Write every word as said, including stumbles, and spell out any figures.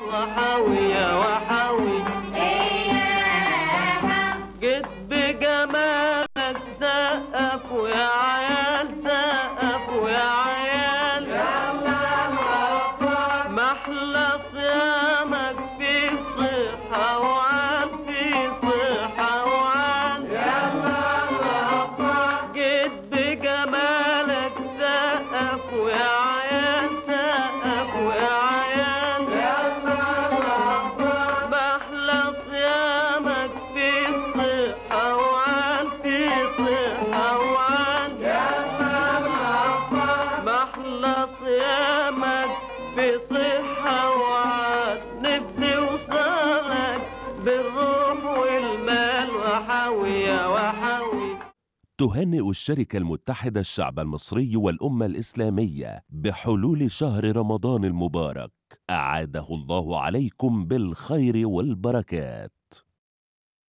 وحاوي يا وحاوي جيت بجمالك سقف ويا عيال سقف ويا عيال محلى صيامك في صحة وعال في صحة وعال جيت بجمالك سقف ويا عيال سقف ويا عيال محلى صيامك في صحة وعال في صحة وعال محلى صيامك في صحة وعاد نفسي وصالك بالروح والمال وحاوي يا وحاوي. تهنئ الشركة المتحدة الشعب المصري والأمة الإسلامية بحلول شهر رمضان المبارك، أعاده الله عليكم بالخير والبركات.